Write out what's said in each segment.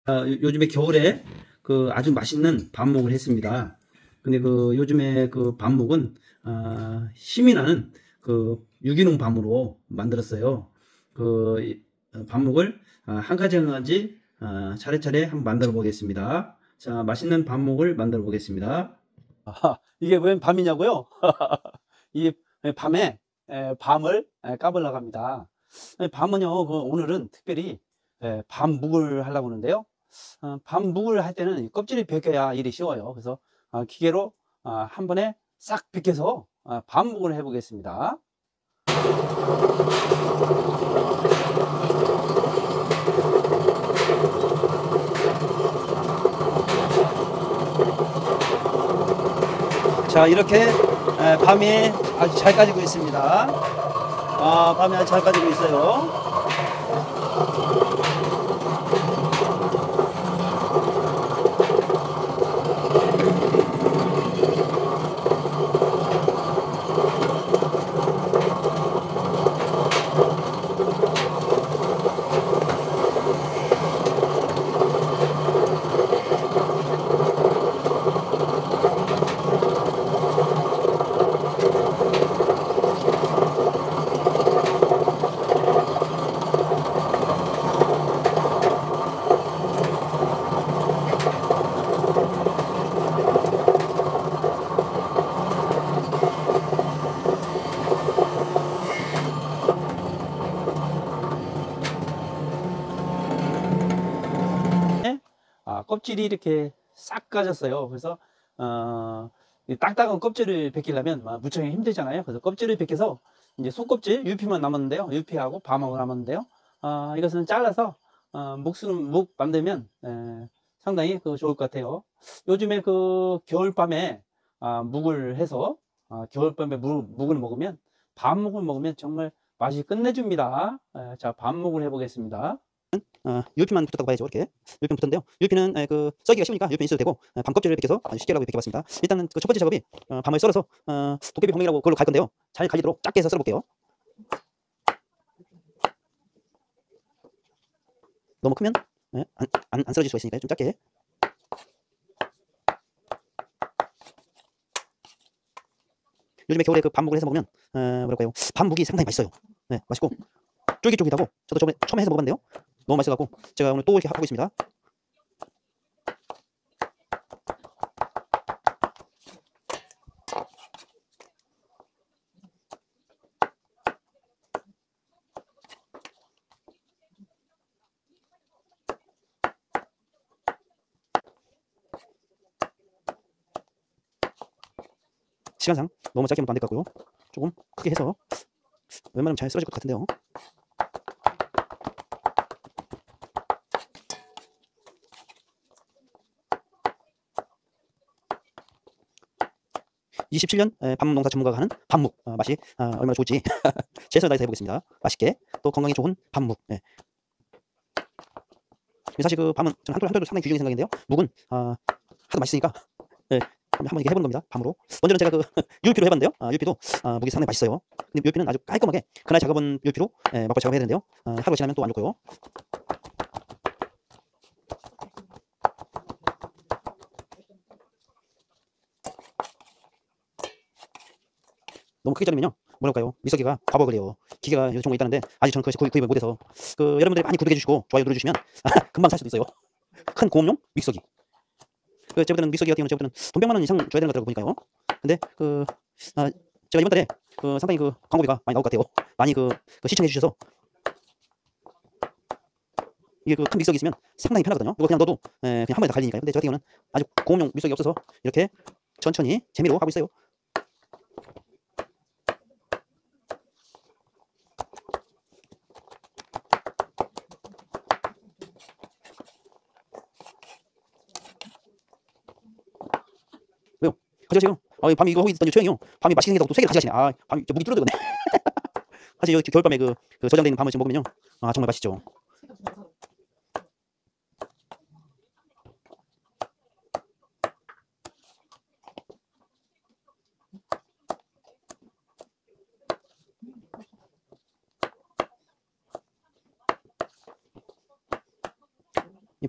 요즘에 겨울에 그 아주 맛있는 밥목을 했습니다. 근데 그 요즘에 그 밥목은 힘이 나는 그 유기농 밤으로 만들었어요. 밥목을 한 가지 한 가지 차례차례 한번 만들어 보겠습니다. 자, 맛있는 밥목을 만들어 보겠습니다. 이게 웬 밤이냐고요? 이 밤에 밤을 까보려고 합니다. 밤은요, 오늘은 특별히 밤묵을 하려고 하는데요. 밤묵을 할 때는 껍질이 벗겨야 일이 쉬워요. 그래서 기계로 한 번에 싹 벗겨서 밤묵을 해보겠습니다. 자, 이렇게 밤이 아주 잘 까지고 있습니다. 밤이 아주 잘 까지고 있어요. 껍질이 이렇게 싹 까졌어요. 그래서 이 딱딱한 껍질을 벗기려면 무척 힘들잖아요. 그래서 kop질을 벗겨서 이제 속껍질 유피만 남았는데요. 유피하고 밤하고 남았는데요. 이것은 잘라서 묵 만들면 상당히 좋을 것 같아요. 요즘에 겨울밤에 묵을 해서 겨울밤에 묵을 먹으면 밤묵을 먹으면 정말 맛이 끝내줍니다. 자, 밤묵을 해보겠습니다. 유피만 붙었다고 봐야죠. 이렇게 유피는 붙었는데요. 유피는 썰기가 쉬우니까 유피는 있어도 되고 밤 껍질을 벗겨서 아주 쉽게 하라고 벗겨봤습니다. 일단은 첫 번째 작업이 밤을 썰어서 도깨비 범이라고 그걸로 갈 건데요. 잘 갈리도록 작게 해서 썰어볼게요. 너무 크면 안 썰어질 수가 있으니까 좀 작게. 요즘에 겨울에 밤묵을 해서 먹으면 뭐랄까요, 밤묵이 상당히 맛있어요. 네, 맛있고 쫄깃쫄깃하고 저도 저번에 처음에 해서 먹어봤는데요. 너무 맛있어갖고 제가 오늘 또 이렇게 하고 있습니다. 시간상 너무 짧게 하면 안 될 것 같고요. 조금 크게 해서 웬만하면 잘 썰어질 것 같은데요. 27년 밤농사 전문가가 하는 밤묵 맛이 얼마나 좋을지 최선을 다해서 해보겠습니다. 맛있게 또 건강에 좋은 밤묵. 사실 밤은 저는 한톨 상당히 귀중하게 생각인데요. 묵은 하도 맛있으니까 한번 이렇게 해보는 겁니다. 밤으로. 먼저는 제가 UUP로 해봤는데요. UUP도 묵이 상당히 맛있어요. 근데 UUP는 아주 깔끔하게 그날 작업은 UUP로 맛볼 작업해야 되는데요. 하루 지나면 또 안 좋고요. 너무 크게 자르면요, 뭐랄까요, 미석이가 과부하를 해요. 기계가 요즘 있다는데 아직 저는 그것이 구입을 못해서 여러분들이 많이 구독해 주시고 좋아요 눌러주시면 금방 살 수도 있어요. 큰 고음용 믹서기. 제가 믹서기 같은 경우는 제가 돈 100만 원 이상 줘야 되는 것 같더라고 보니까요. 근데 제가 이번 달에 상당히 광고비가 많이 나올 것 같아요. 많이 시청해 주셔서 이게 큰 믹서기 있으면 상당히 편하거든요. 이거 그냥 넣어도 그냥 한 번에 다 갈리니까요. 근데 저 같은 경우는 아주 고음용 믹서기 없어서 이렇게 천천히 재미로 하고 있어요. 왜요? 그죠 지금? 밤이 이거 하고 있더니 조용히요. 밤이 맛있게 생겼다고 또 3개를 같이 하시네. 밤이 목이 뚫어지겠네. 사실 여기 겨울밤에 저장되어 있는 밤을 지금 먹으면요, 정말 맛있죠.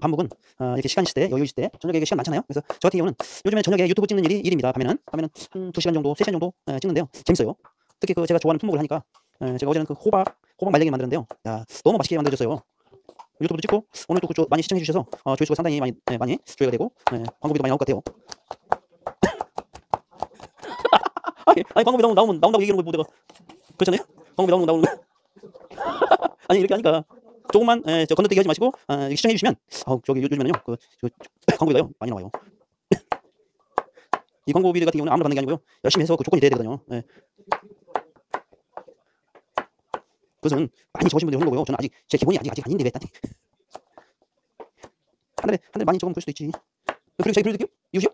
밥묵은 이렇게 시간 있을 때, 여유 있을 때, 저녁에 시간 많잖아요. 그래서 저 같은 경우는 요즘에 저녁에 유튜브 찍는 일이 일입니다. 밤에는 한 2시간 정도, 3시간 정도 찍는데요. 재밌어요. 특히 그 제가 좋아하는 품목을 하니까 제가 어제는 그 호박 말랭이 만드는데요. 야, 너무 맛있게 만들어졌어요. 유튜브도 찍고 오늘 또 많이 시청해 주셔서 조회수가 상당히 많이 조회가 되고 광고비도 많이 나올 것 같아요. 아니 광고비 나온다고 얘기하는 거 뭐 내가 그렇잖아요. 광고비 나오는 거 아니 이렇게 하니까 조금만 저 건너뛰기 하지 마시고 시청해 주시면 저기 요즘에는요 광고비가요 많이 나와요. 이 광고비 같은 경우는 아무나 받는 게 아니고요. 열심히 해서 그 조건이 돼야 되거든요. 그것은 많이 적으신 분들이 하는 거고요. 저는 아직 제 기본이 아직 아닌데 왜 딴 한 달에 많이 적으면 그럴 수도 있지. 그리고 자기 들려드릴게요. 이웃이요?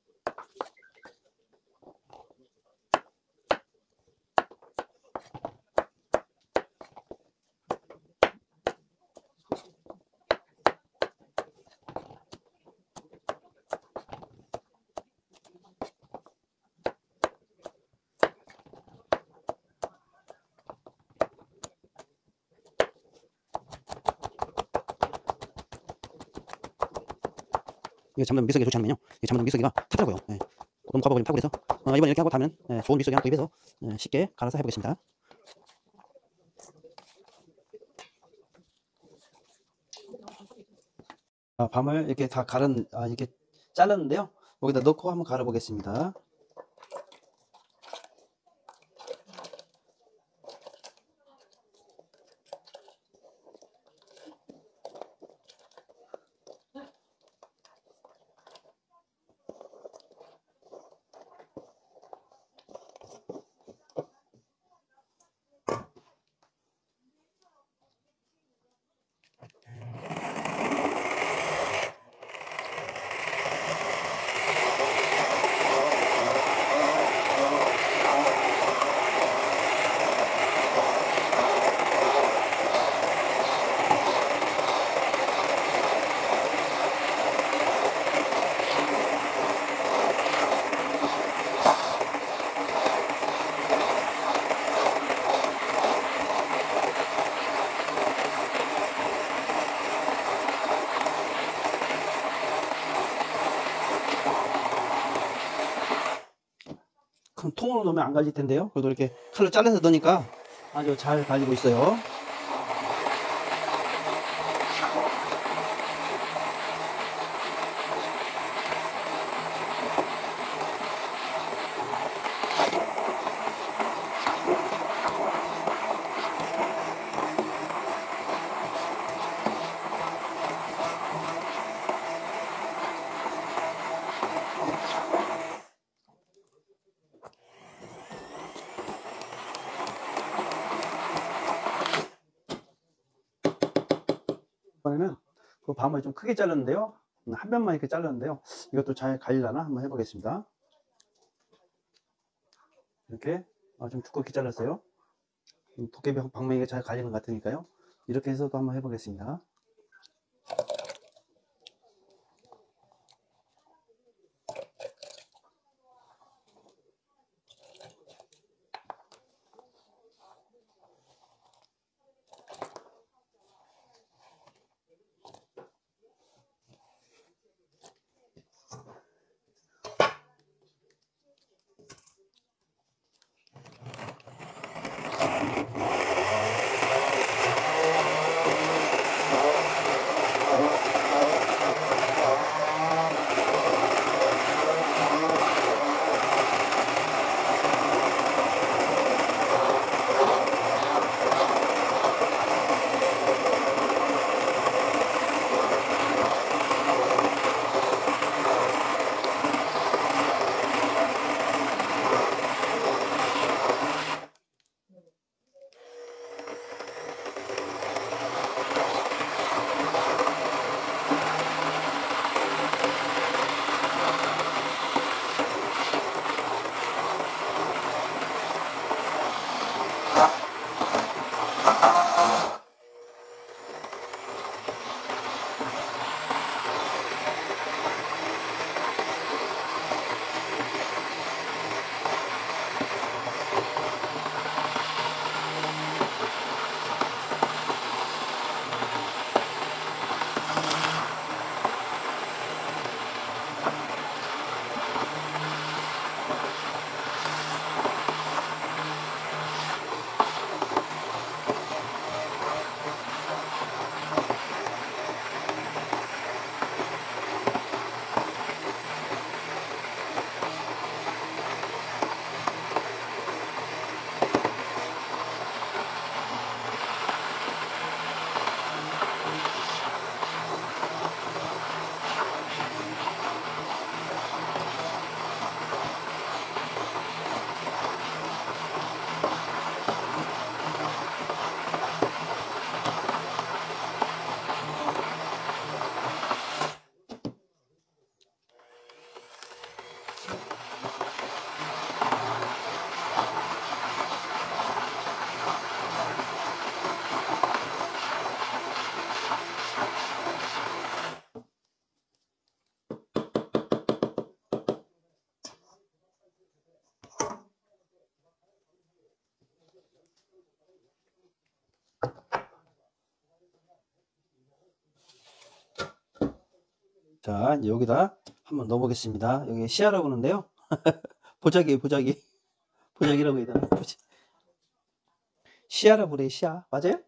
이거 잠든 미석이 좋지 않으면요. 잠든 미석이가 타더라고요. 너무 과거가 좀 타고 그래서 이번에 이렇게 하고 다면 좋은 미석이 하나 구입해서 쉽게 갈아서 해보겠습니다. 밤을 이렇게 다 이렇게 잘랐는데요. 여기다 넣고 한번 갈아보겠습니다. 큰 통으로 넣으면 안 갈릴 텐데요. 그래도 이렇게 칼로 잘라서 넣으니까 아주 잘 갈리고 있어요. 이번에는 그 밤을 좀 크게 잘랐는데요. 한 면만 이렇게 잘랐는데요. 이것도 잘 갈리려나 한번 해보겠습니다. 이렇게 좀 두껍게 잘랐어요. 도깨비 방망이가 잘 갈리는 것 같으니까요. 이렇게 해서도 한번 해보겠습니다. 자, 이제 여기다 한번 넣어보겠습니다. 여기 시야라고 하는데요. 보자기, 보자기. 보자기라고 해야 되나? 시야라고 그래, 시야. 맞아요?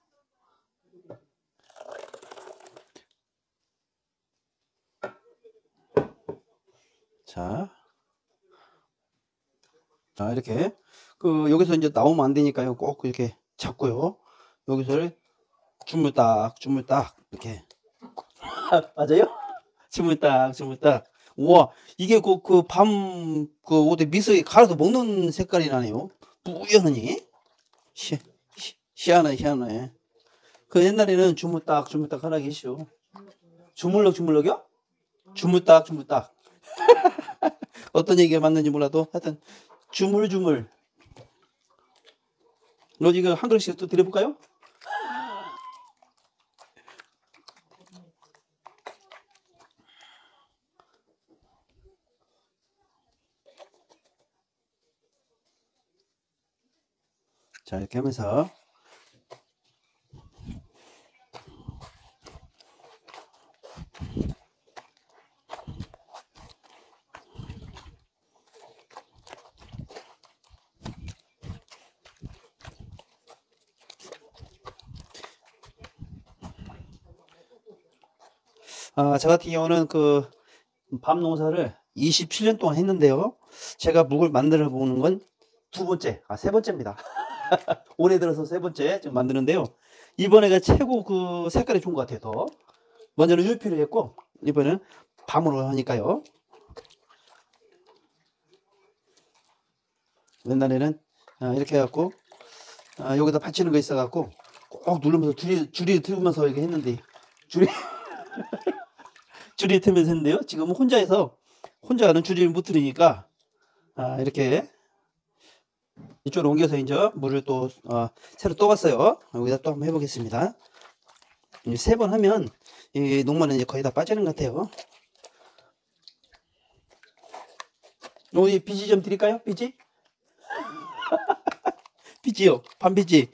자. 자, 이렇게. 여기서 이제 나오면 안 되니까요. 꼭 이렇게 잡고요. 여기서 주물딱, 주물딱. 이렇게. 맞아요? 주물딱, 주물딱. 우와, 이게 어디 미스에 갈아서 먹는 색깔이 나네요. 뿌연하니. 희한해, 희한해. 옛날에는 주물딱, 주물딱 하라 계시오. 주물럭, 주물럭이요? 주물딱, 주물딱. 어떤 얘기가 맞는지 몰라도 하여튼 주물주물. 이거 한 그릇씩 또 드려볼까요? 자, 이렇게 하면서 저 같은 경우는 밤 농사를 27년 동안 했는데요. 제가 묵을 만들어 보는 건 세 번째입니다. 올해 들어서 세 번째 지금 만드는데요. 이번에가 최고 색깔이 좋은 것 같아요. 더. 먼저는 UP를 했고, 이번에는 밤으로 하니까요. 옛날에는 이렇게 해갖고, 여기다 받치는 거 있어갖고, 꼭 누르면서 줄이 들으면서 이렇게 했는데, 줄이 틀면서 했는데요. 지금은 혼자는 줄이 못 들으니까, 이렇게 이쪽으로 옮겨서 이제 물을 또 새로 떠갔어요. 여기다 또 한번 해보겠습니다. 세 번 하면 이 녹말은 이제 거의 다 빠지는 것 같아요. 이 비지 좀 드릴까요? 비지? 비지요. 반비지.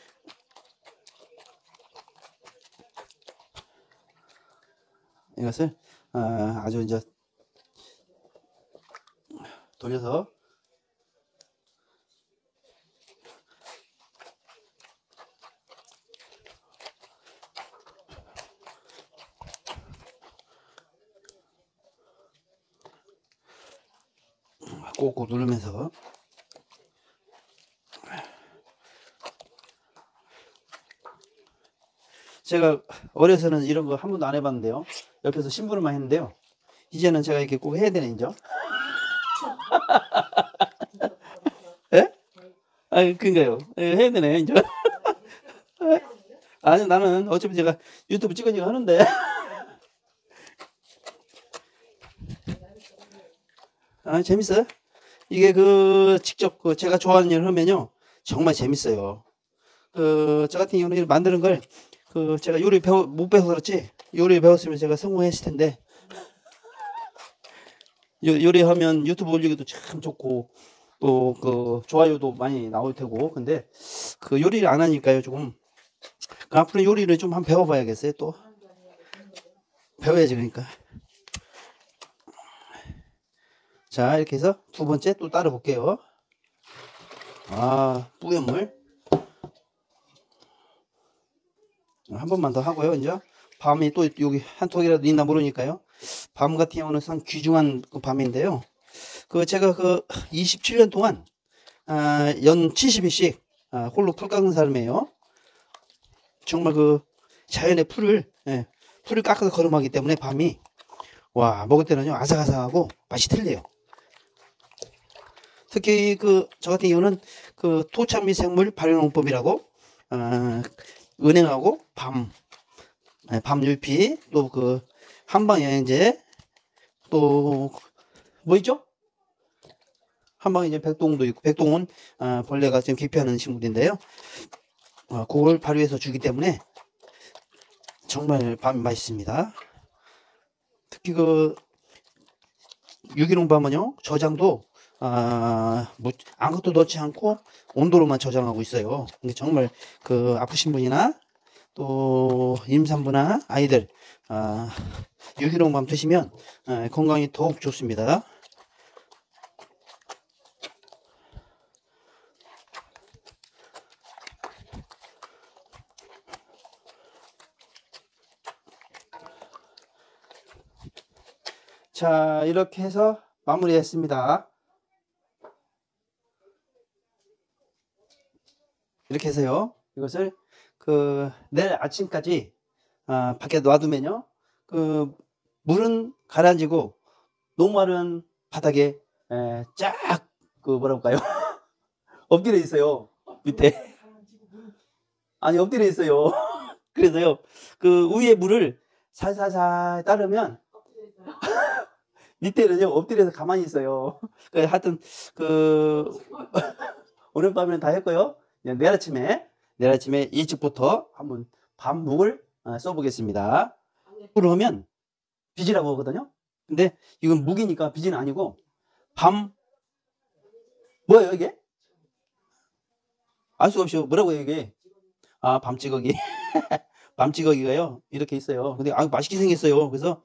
이것을 아주 이제 돌려서 꼭꼭 누르면서 제가 어려서는 이런 거 한 번도 안 해봤는데요. 옆에서 심부름만 했는데요. 이제는 제가 이렇게 꼭 해야 되네, 이제. 예? 그니까요. 예, 해야 되네, 이제. 아니, 나는 어차피 제가 유튜브 찍으니까 하는데. 재밌어요? 이게 직접 제가 좋아하는 일을 하면요. 정말 재밌어요. 저 같은 경우는 만드는 걸 제가 요리 못 배워서 그렇지, 요리 배웠으면 제가 성공했을 텐데, 요리하면 유튜브 올리기도 참 좋고, 또 좋아요도 많이 나올 테고, 근데 요리를 안 하니까요, 조금. 앞으로 요리를 좀 한번 배워봐야겠어요, 또. 배워야지, 그러니까. 자, 이렇게 해서 두 번째 또 따라 볼게요. 뿌연 물. 한 번만 더 하고요. 이제 밤이 또 여기 한 톡이라도 있나 모르니까요. 밤 같은 경우는 상 귀중한 밤인데요. 제가 27년 동안 연 70일씩 홀로 풀 깎는 사람이에요. 정말 자연의 풀을 깎아서 거름하기 때문에 밤이 먹을 때는요 아삭아삭하고 맛이 틀려요. 특히 저 같은 경우는 토착 미생물 발효농법이라고 은행하고 밤 율피, 또 한방영양제, 또 뭐 있죠? 한방영양제 백동도 있고, 백동은 벌레가 지금 기피하는 식물인데요. 그걸 발효해서 주기 때문에 정말 밤이 맛있습니다. 특히 유기농 밤은요 저장도 아무것도 넣지 않고 온도로만 저장하고 있어요. 근데 정말 아프신 분이나 또 임산부나 아이들 유기농밤 드시면 건강에 더욱 좋습니다. 자, 이렇게 해서 마무리했습니다. 이렇게 해서요, 이것을 내일 아침까지 밖에 놔두면요, 물은 가라앉고 녹말은 바닥에 쫙 뭐라고 할까요? 엎드려 있어요. 밑에. 아니, 엎드려 있어요. 그래서요, 위에 물을 살살살 따르면 밑에는요, 엎드려서 가만히 있어요. 하여튼, 오늘 밤에는 다 했고요. 내일 아침에 일찍부터 한번 밤묵을 써보겠습니다. 묵을 하면 비지라고 하거든요. 근데 이건 묵이니까 비지는 아니고, 뭐예요, 이게? 알 수가 없이요. 뭐라고요, 이게? 밤찌꺼기. 밤찌꺼기가요, 이렇게 있어요. 근데 맛있게 생겼어요. 그래서,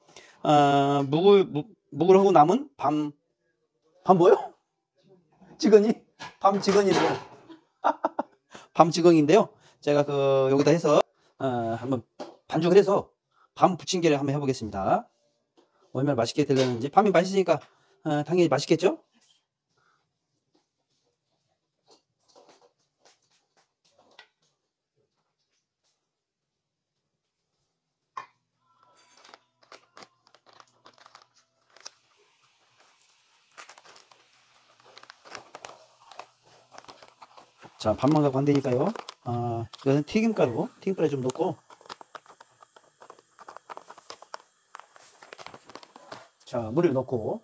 묵을 하고 남은 뭐요? 찌꺼기? 밤찌꺼기인데요. 밤찌꺼기인데요. 제가 여기다 해서, 한번 반죽을 해서 밤 부침개를 한번 해보겠습니다. 얼마나 맛있게 되려는지. 밤이 맛있으니까, 당연히 맛있겠죠? 자, 밥만 갖고 안 되니까요. 이거는 튀김가루 좀 넣고. 자, 물을 넣고.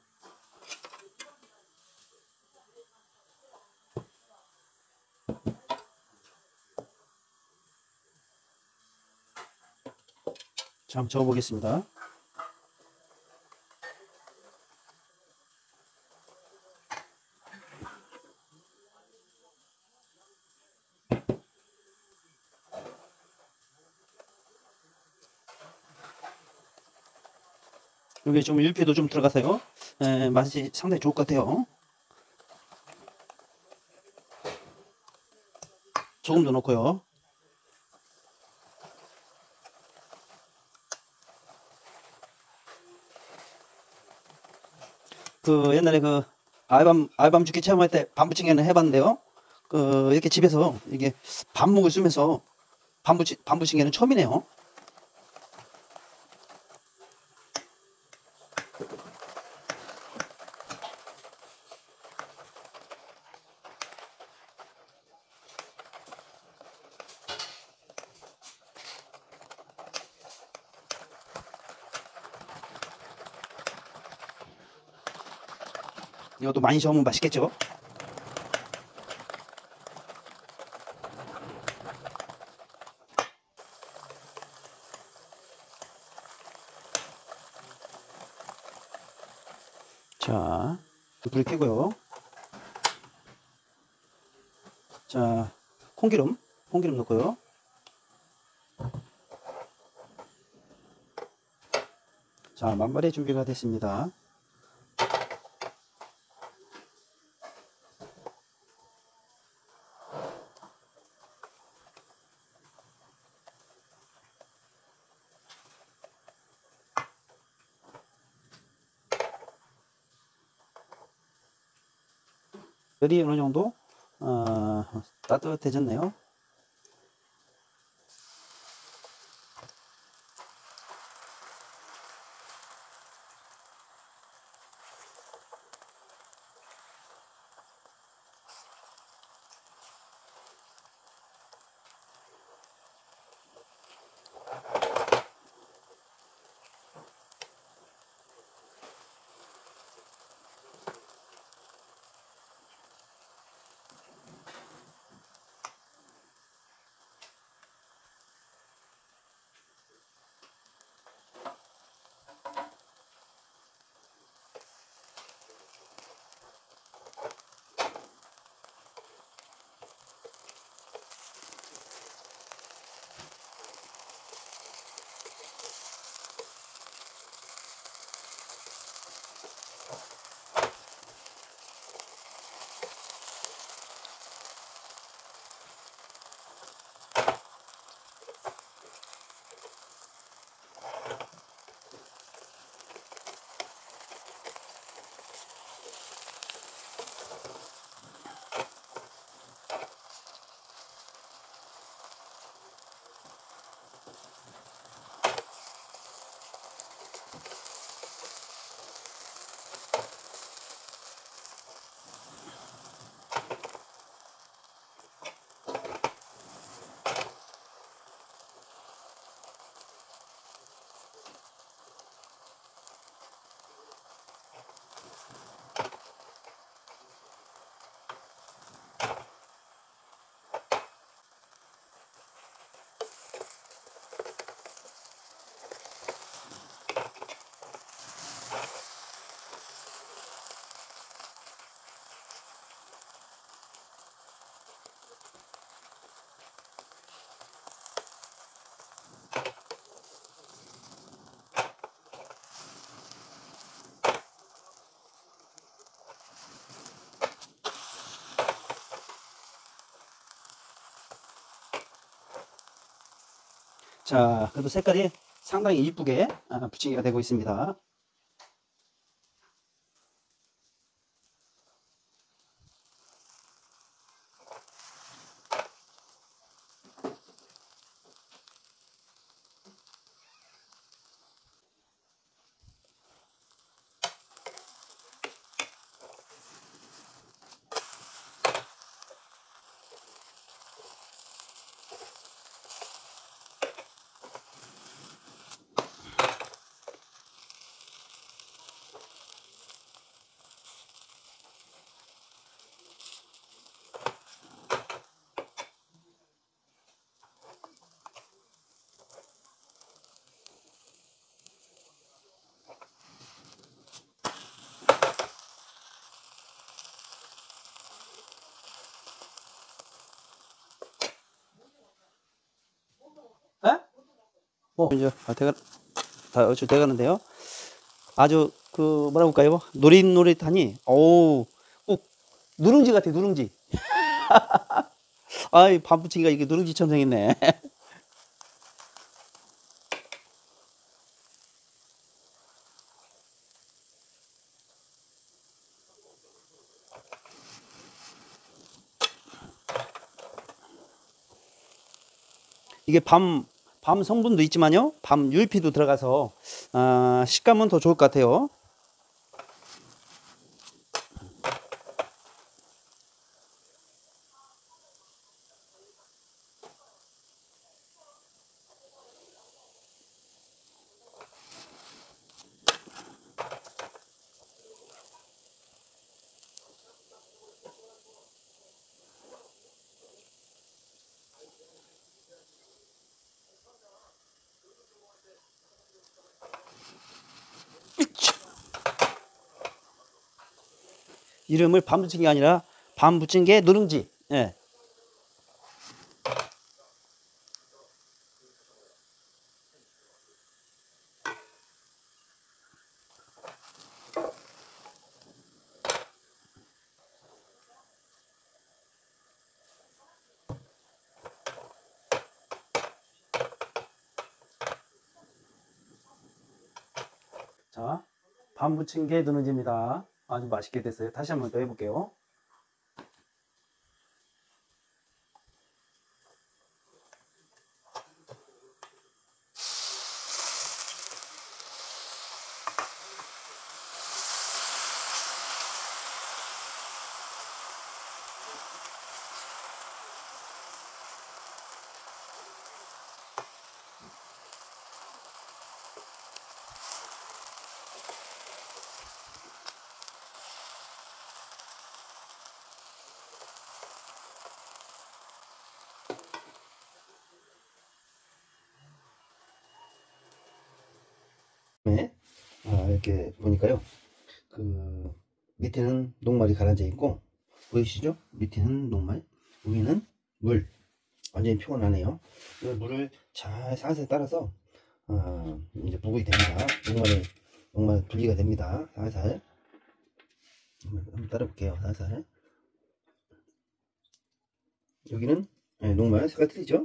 자, 한번 저어보겠습니다. 여기 좀 일피도 좀 들어가서요. 맛이 상당히 좋을 것 같아요. 소금도 넣고요. 옛날에 알밤 죽기 체험할 때 밤부침개는 해봤는데요. 이렇게 집에서 이게 밥묵을 쓰면서 밤부침개는 처음이네요. 이것도 많이 저으면 맛있겠죠? 자, 불을 켜고요. 자, 콩기름 넣고요. 자, 만발의 준비가 됐습니다. 열이 어느 정도 따뜻해졌네요. 자, 그래도 색깔이 상당히 이쁘게 붙이기가 되고 있습니다. 에? 이제 다 얼추 돼가는데요. 아주 그 뭐라 볼까요? 노릇노릇하니, 어우, 꼭 누룽지 같아, 누룽지. 아이, 밥 부치기가 이게 누룽지처럼 생겼네. 이게 밤 성분도 있지만요, 밤 율피도 들어가서 식감은 더 좋을 것 같아요. 이름을 밤 붙인 게 아니라 밤 붙인 게 누룽지. 예. 자, 밤 붙인 게 누룽지입니다. 아주 맛있게 됐어요. 다시 한번 더 해볼게요. 네. 이렇게 보니까요. 그 밑에는 녹말이 가라앉아 있고, 보이시죠? 밑에는 녹말, 위에는 물. 완전히 표현하네요. 이 물을 잘 살살 따라서 이제 부각이 됩니다. 녹말 분리가 됩니다. 살살. 한번 따라볼게요. 살살. 여기는 녹말 색깔 틀리죠?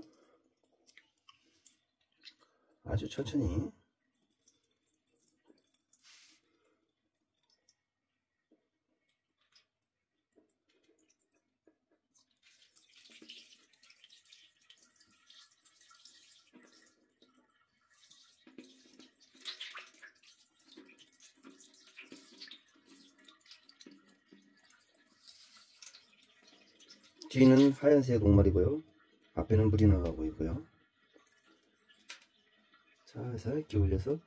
아주 천천히. 뒤는 하얀색 녹말이고요. 앞에는 물이 나가고 있고요. 살살 이렇게 올려서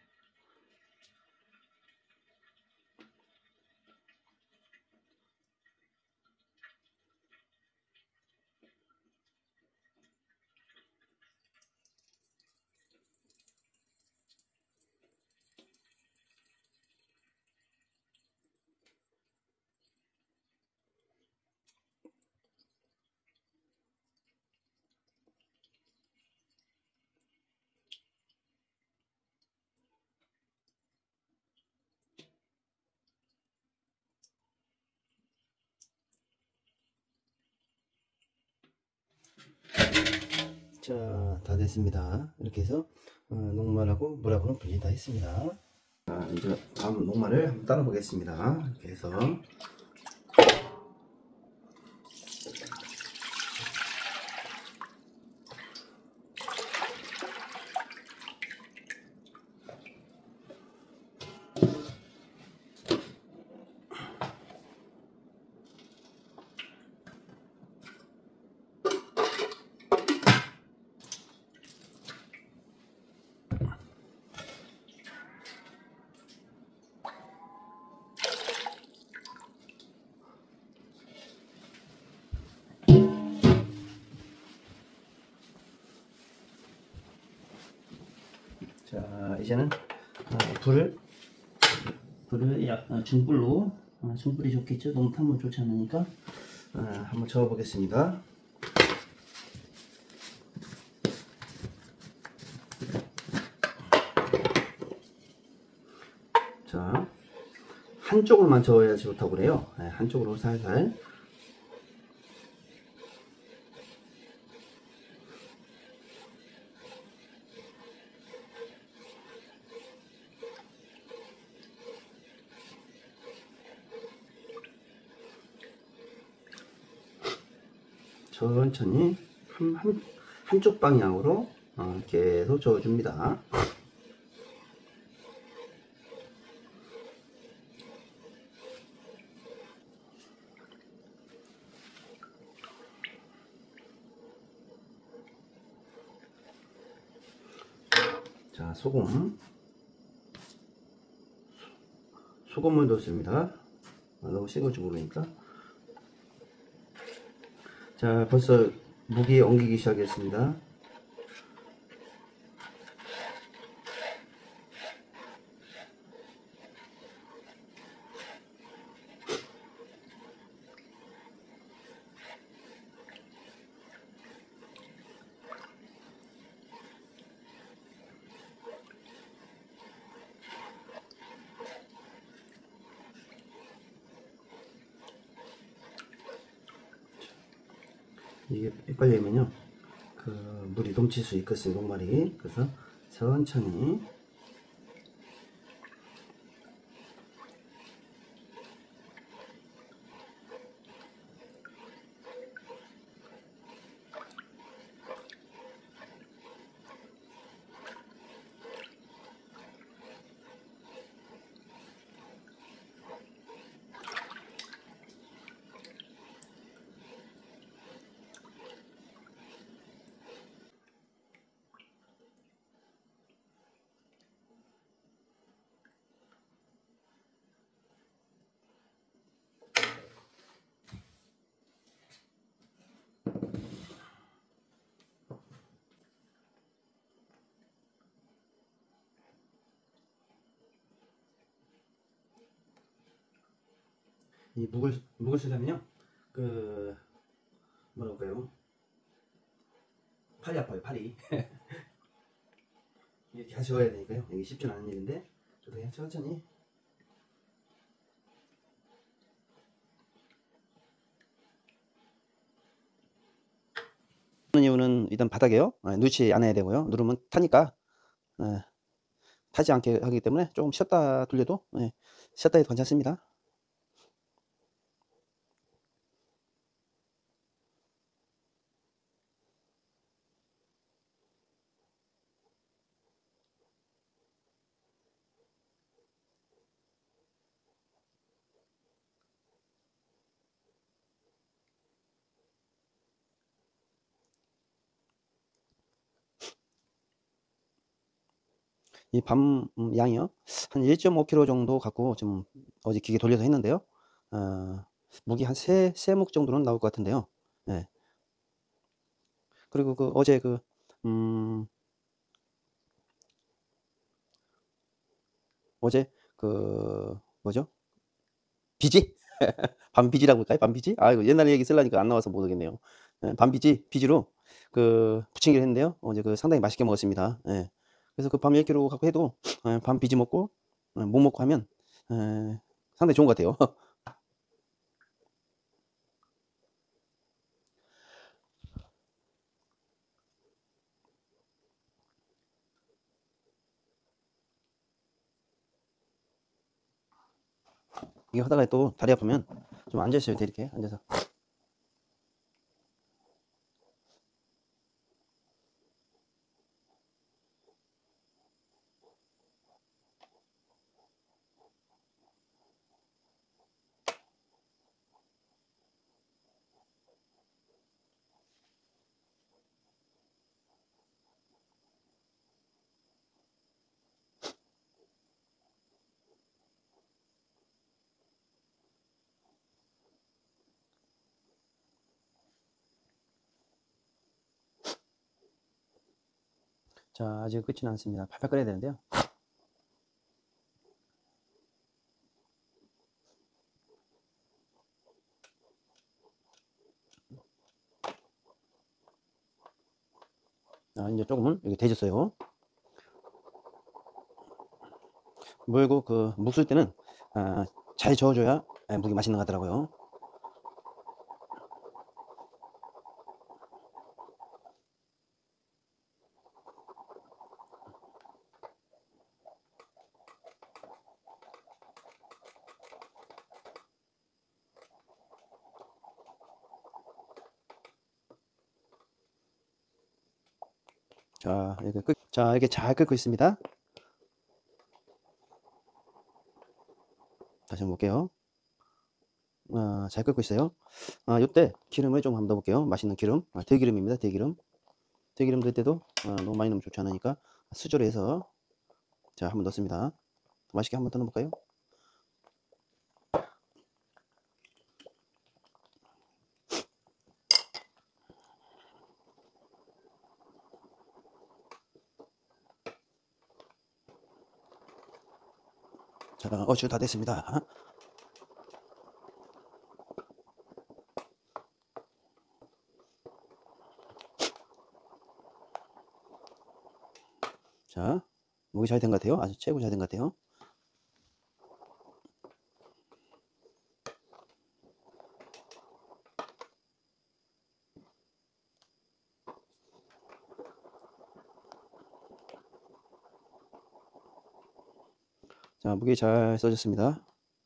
자, 다 됐습니다. 이렇게 해서 녹말하고 물하고는 분리 다 했습니다. 자, 이제 다음 녹말을 한번 따라 보겠습니다. 이렇게 해서 자, 이제는 불을 약 중불로 중불이 좋겠죠. 너무 타면 좋지 않으니까 한번 저어 보겠습니다. 자, 한쪽으로만 저어야 좋다고 그래요. 한쪽으로 살살. 천천히 한쪽 방향으로 계속 저어줍니다. 자, 소금을 넣습니다. 너무 식어지고 그러니까. 자, 벌써 무게 엉키기 시작했습니다. 이게 빨리 하면요 그 물이 넘칠 수 있거든요, 녹말이. 그래서 천천히. 이 묵을 쓰려면요 그 뭐랄까요, 팔이 아파요, 팔이. 이렇게 하셔야 되니까요. 이게 쉽지 않은 일인데 저도 그냥 천천히. 이유는 일단 바닥에요 누르지 않아야 되고요. 누르면 타니까 타지 않게 하기 때문에 조금 쉬었다 돌려도 쉬었다 해도 괜찮습니다. 이 밤 양이요 한 1.5kg 정도 갖고 좀 어제 기계 돌려서 했는데요. 무게 한 3묵 정도는 나올 것 같은데요. 예. 그리고 어제 어제 뭐죠? 비지? 밤비지라고 할까요? 밤비지? 아, 이거 옛날 얘기 쓰려니까 안 나와서 모르겠네요. 비지로 부침개를 했는데요. 어제 상당히 맛있게 먹었습니다. 예. 그래서 밤 1kg 갖고 해도 밤 비지 먹고 못 먹고 하면 상당히 좋은 것 같아요. 이게 하다가 또 다리 아프면 좀 앉아 있어야 돼. 이렇게 앉아서. 자, 아직 끝이 않습니다. 팔팔 끓여야 되는데요. 아, 이제 조금은 여기 데졌어요. 물고 그 묵 쓸 때는 잘 저어줘야 묵이 맛있는 것 같더라고요. 자, 이렇게 잘 끓고 있습니다. 다시 한번 볼게요. 잘 끓고 있어요. 이때 기름을 좀 한번 넣어볼게요. 맛있는 기름. 들기름입니다. 들기름. 들기름 넣을 때도 너무 많이 넣으면 좋지 않으니까 수저로 해서 자, 한번 넣습니다. 맛있게 한번 더 넣어볼까요? 자, 어쭈 다 됐습니다. 자, 목이 잘 된 것 같아요. 아주 최고 잘 된 것 같아요. 자, 무게 잘 써졌습니다.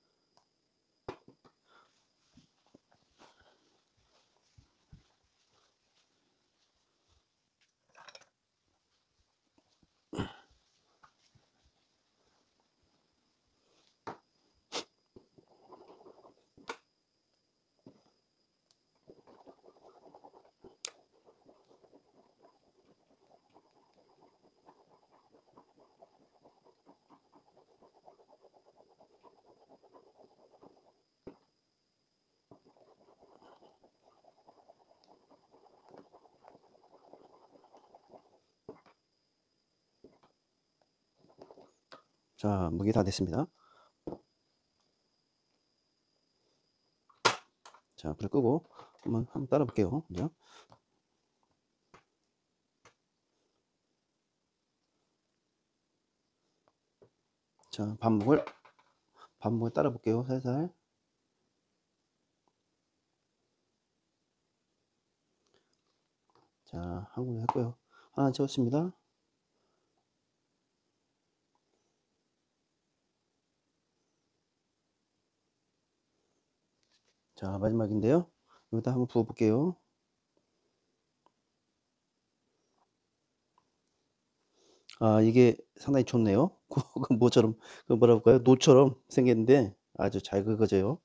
자, 무게 다 됐습니다. 자, 불을 끄고 한번 따라 볼게요. 그죠? 자, 반목을 따라 볼게요. 살살. 자, 한 군데 했고요. 하나 채웠습니다. 자, 마지막인데요. 여기다 한번 부어 볼게요. 이게 상당히 좋네요. 그 뭐처럼, 그 뭐라 볼까요? 노처럼 생겼는데 아주 잘 그어져요.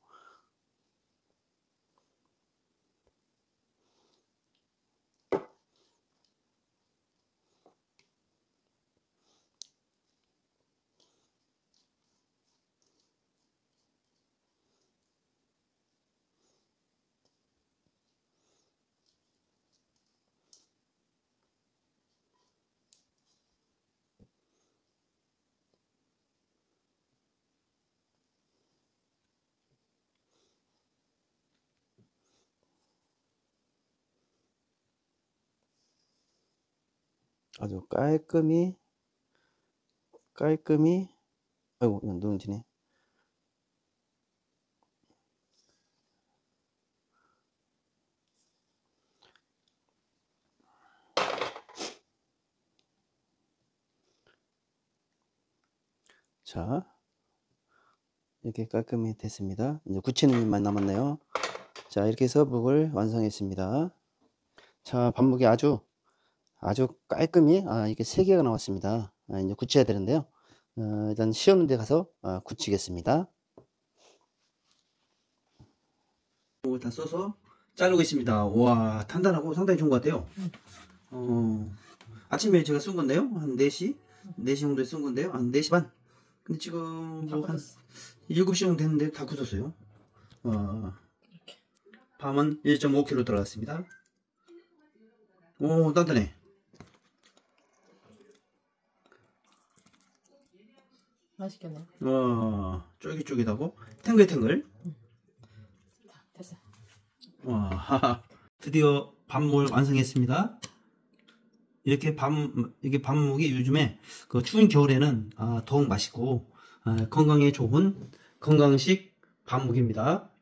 아주 깔끔히, 아이고, 이건 누룽지네. 자, 이렇게 깔끔히 됐습니다. 이제 굳히는 일만 남았네요. 자, 이렇게 해서 묵을 완성했습니다. 자, 밥묵이 아주 깔끔히 이게 3개가 나왔습니다. 이제 굳혀야 되는데요. 일단 시원한 데 가서 굳히겠습니다. 묵을 다 써서 자르고 있습니다. 와, 단단하고 상당히 좋은 것 같아요. 아침에 제가 쓴 건데요. 한 4시? 4시 정도에 쓴 건데요. 한 4시 반. 근데 지금 뭐 한 7시 정도 됐는데 다 굳었어요. 밤은 1.5kg 들어갔습니다. 오, 단단해. 맛있겠네. 와, 쫄깃쫄깃하고 탱글탱글. 자, 됐어. 와, 드디어 밥물 완성했습니다. 이게 밥묵이 요즘에 그 추운 겨울에는 더욱 맛있고 건강에 좋은 건강식 밥묵입니다.